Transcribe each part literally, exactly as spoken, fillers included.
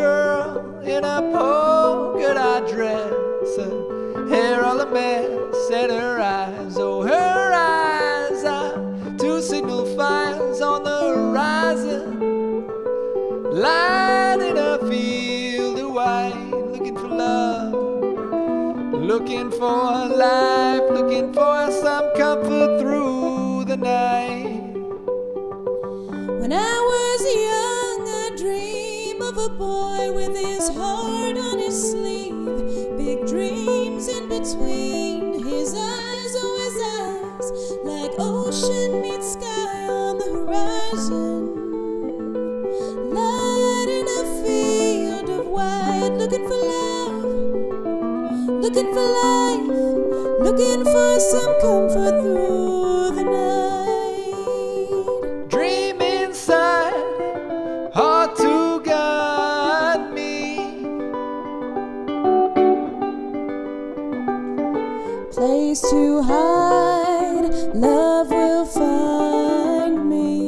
girl in a polka dot dress, her hair all a mess and her eyes, oh her eyes are two signal fires on the horizon, lighting a field of white, looking for love, looking for life, looking for some comfort through the night. When I was young, I dreamed of a boy with his heart on his sleeve, big dreams in between his eyes, oh his eyes, like ocean meets sky on the horizon, lighting a field of white, looking for love, looking for life, looking for some comfort through the night. Dream inside, hard to guide me. Place to hide, love will find me.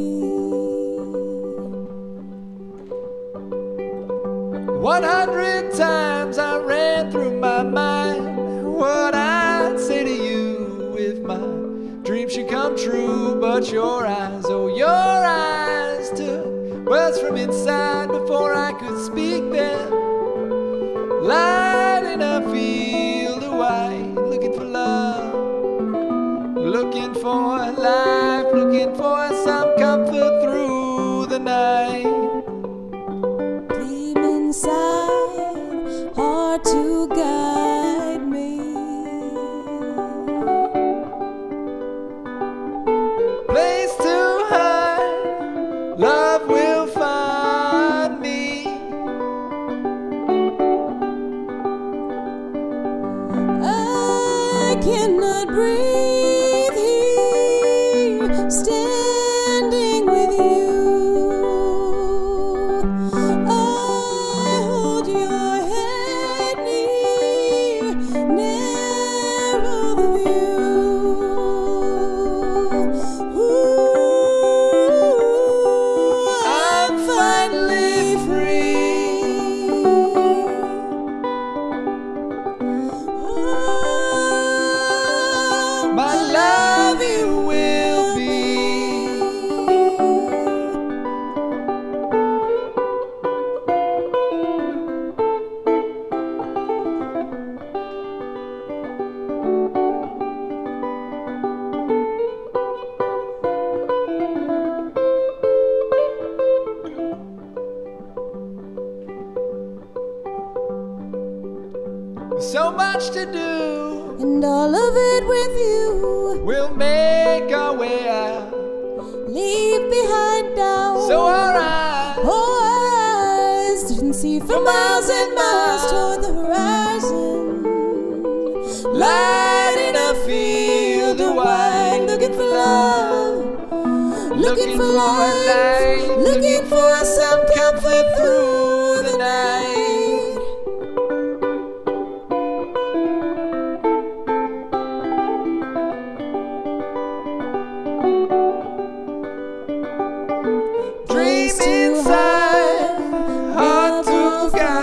One hundred times I ran through my mind what I'd say to you if my dreams should come true. But your eyes, oh your eyes, took words from inside before I could speak them, lighting a field of white, looking for love, looking for life, looking for some comfort through the night. Deep inside, hard to guide me. Place to hide, love will find me. I cannot breathe here, standing with you. I hold your head near, narrow the view. Ooh, I'm finally free. Oh, My love you will be. So much to do, and all of it with you. we'll make our way out. Leave behind doubt. So our eyes, Oh, eyes didn't see for miles and miles toward the horizon, lighting a field of white, looking for love, looking for life, looking for some comfort through the night. Dream inside, hard to guide.